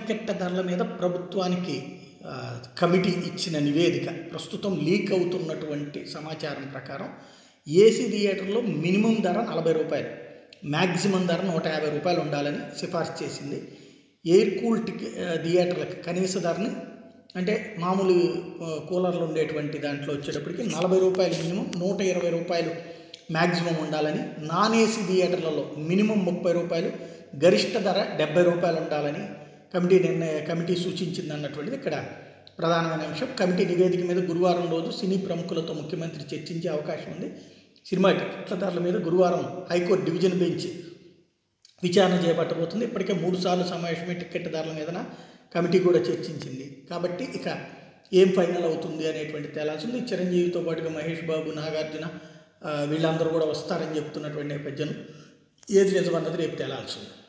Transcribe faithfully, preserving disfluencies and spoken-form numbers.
టిక్కెట్ల ధరల మీద ప్రభుత్వానికి కమిటీ ఇచ్చిన నివేదిక ప్రస్తుతం లీక్ అవుతున్నటువంటి సమాచారం ప్రకారం ఏసీ థియేటర్లో మినిమం ధర నలభై రూపాయలు, మ్యాక్సిమం ధర నూట యాభై రూపాయలు ఉండాలని సిఫార్సు చేసింది. ఎయిర్ కూల్ టికె థియేటర్లకు కనీస ధరని అంటే మామూలు కూలర్లు ఉండేటువంటి దాంట్లో వచ్చేటప్పటికి నలభై రూపాయలు మినిమం, నూట ఇరవై రూపాయలు మ్యాక్సిమం ఉండాలని, నాన్ ఏసీ థియేటర్లలో మినిమం ముప్పై రూపాయలు, గరిష్ట ధర డెబ్బై రూపాయలు ఉండాలని కమిటీ నిర్ణయ కమిటీ సూచించింది అన్నటువంటిది ఇక్కడ ప్రధానమైన అంశం. కమిటీ నివేదిక మీద గురువారం రోజు సినీ ప్రముఖులతో ముఖ్యమంత్రి చర్చించే అవకాశం ఉంది. సినిమా టికెట్ల ధరల మీద గురువారం హైకోర్టు డివిజన్ బెంచ్ విచారణ చేపట్టబోతుంది. ఇప్పటికే మూడు సార్లు సమావేశమై టికెట్ ధరల మీద కమిటీ కూడా చర్చించింది. కాబట్టి ఇక ఏం ఫైనల్ అవుతుంది అనేటువంటి తేలాల్సింది. చిరంజీవితో పాటుగా మహేష్ బాబు, నాగార్జున వీళ్ళందరూ కూడా వస్తారని చెప్తున్నటువంటి నేపథ్యం ఏది నిజమన్నది రేపు తేలాల్సింది.